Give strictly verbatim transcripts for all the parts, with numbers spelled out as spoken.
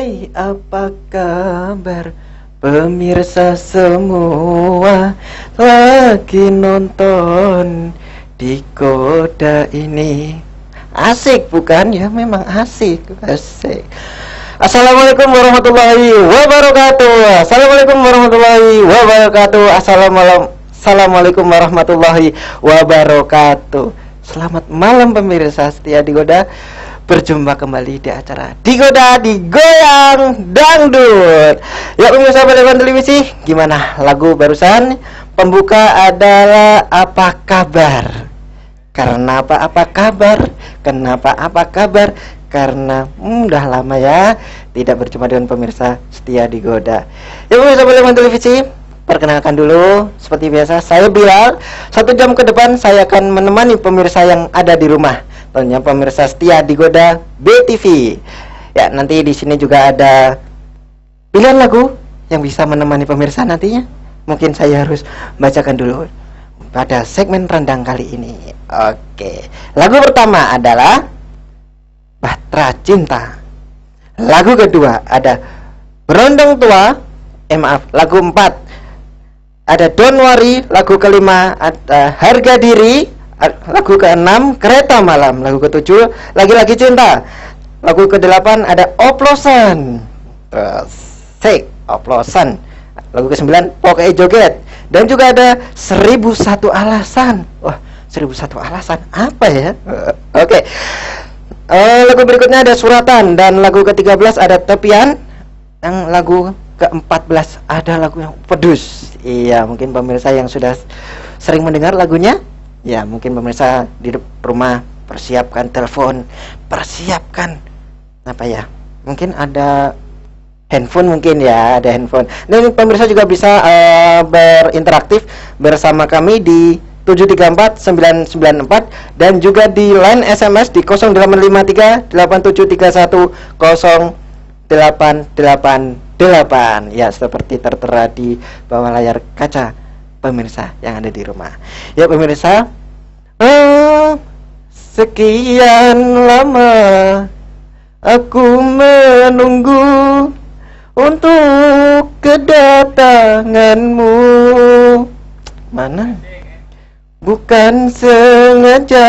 Hai, apa kabar pemirsa semua? Lagi nonton Digoda ini. Asik bukan? Ya memang asik. Asik. Assalamualaikum warahmatullahi wabarakatuh. Assalamualaikum warahmatullahi wabarakatuh. Assalamualaikum warahmatullahi wabarakatuh. Selamat malam pemirsa setia Digoda. Berjumpa kembali di acara Digoda Digoyang Dangdut. Ya pemirsa Balipan Televisi, gimana lagu barusan? Pembuka adalah Apa Kabar. Karena apa apa kabar? Kenapa apa kabar? Karena hmm, udah lama ya tidak berjumpa dengan pemirsa setia Digoda. Ya pemirsa Balipan Televisi, perkenalkan dulu seperti biasa, saya Bilal. Satu jam ke depan saya akan menemani pemirsa yang ada di rumah. Tentunya pemirsa setia Digoda B T V. Ya, nanti di sini juga ada pilihan lagu yang bisa menemani pemirsa nantinya. Mungkin saya harus bacakan dulu pada segmen rendang kali ini. Oke. Lagu pertama adalah Bahtera Cinta. Lagu kedua ada Berondong Tua. Eh maaf, lagu empat ada Don't Worry. Lagu kelima ada Harga Diri. Lagu keenam Kereta Malam. Lagu ketujuh Lagi-Lagi Cinta. Lagu kedelapan ada Oplosan. Terus Sek Oplosan. Lagu kesembilan Pokoknya Joget. Dan juga ada Seribu Satu Alasan. Wah, Seribu Satu Alasan apa ya? Uh, Oke okay. uh, Lagu berikutnya ada Suratan. Dan lagu ke tiga belas ada Tepian. Yang lagu ke empat belas ada lagu yang pedus. Iya, mungkin pemirsa yang sudah sering mendengar lagunya, ya mungkin pemirsa di rumah persiapkan telepon, persiapkan apa ya, mungkin ada handphone, mungkin ya ada handphone. Dan pemirsa juga bisa uh, berinteraktif bersama kami di tujuh tiga empat sembilan sembilan empat dan juga di line S M S di nol delapan lima tiga delapan tujuh tiga satu nol delapan delapan delapan. Ya, seperti tertera di bawah layar kaca pemirsa yang ada di rumah. Ya pemirsa, oh, sekian lama aku menunggu untuk kedatanganmu. Mana? Bukan sengaja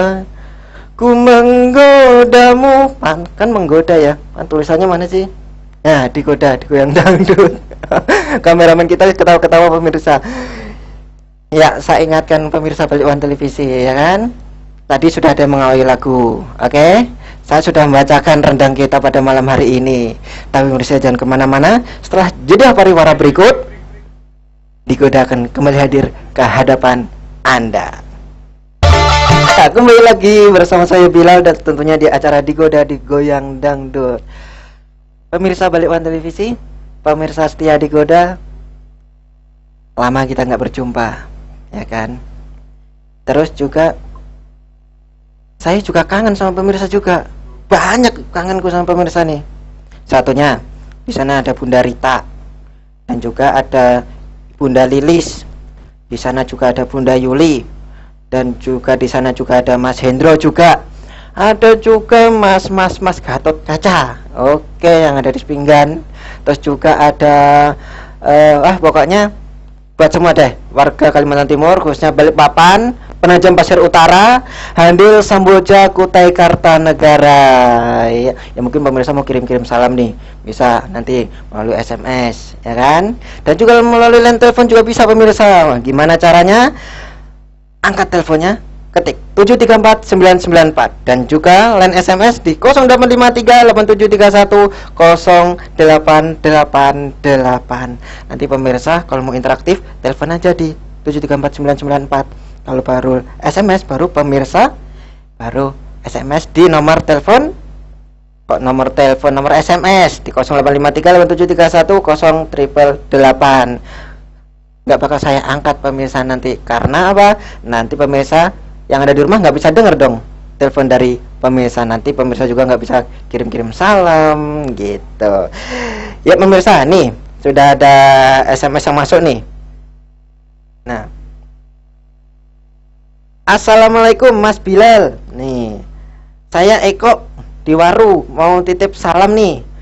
ku menggodamu. Pan, kan menggoda ya. Pan, tulisannya mana sih? Nah, Digoda Digoyang Dangdut. Kameramen kita ketawa-ketawa pemirsa. Ya, saya ingatkan pemirsa Balipan Televisi, ya kan? Tadi sudah ada mengawali lagu, oke? Okay? Saya sudah membacakan rendang kita pada malam hari ini. Tapi pemirsa jangan kemana-mana. Setelah jeda pariwara berikut, Digoda akan kembali hadir ke hadapan Anda. Nah, kembali lagi bersama saya Bilal dan tentunya di acara Digoda Digoyang Dangdut. Pemirsa Balipan Televisi, pemirsa setia Digoda, lama kita nggak berjumpa, ya kan? Terus juga saya juga kangen sama pemirsa juga. Banyak kangenku sama pemirsa nih. Satunya di sana ada Bunda Rita dan juga ada Bunda Lilis. Di sana juga ada Bunda Yuli dan juga di sana juga ada Mas Hendro juga. Ada juga Mas Mas Mas Gatot Kaca. Oke, yang ada di Pinggan. Terus juga ada uh, ah pokoknya buat semua deh warga Kalimantan Timur, khususnya Balikpapan, Penajam Pasir Utara, Handil, Samboja, Kutai Kartanegara. Ya, ya mungkin pemirsa mau kirim-kirim salam nih, bisa nanti melalui S M S, ya kan? Dan juga melalui line telepon juga bisa pemirsa. Gimana caranya? Angkat teleponnya, ketik tujuh tiga empat sembilan sembilan empat dan juga line S M S di nol delapan lima tiga delapan tujuh tiga satu nol delapan delapan delapan. Nanti pemirsa kalau mau interaktif telepon aja di tujuh tiga empat sembilan sembilan empat. Kalau baru S M S baru pemirsa baru S M S di nomor telepon, kok nomor telepon nomor S M S di nol delapan lima tiga delapan tujuh tiga satu nol delapan delapan. Nggak bakal saya angkat pemirsa nanti, karena apa? Nanti pemirsa yang ada di rumah nggak bisa denger dong telepon dari pemirsa. Nanti pemirsa juga nggak bisa kirim-kirim salam gitu. Ya pemirsa, nih sudah ada S M S yang masuk nih. Nah, Assalamualaikum Mas Bilal. Nih, saya Eko di Waru mau titip salam nih.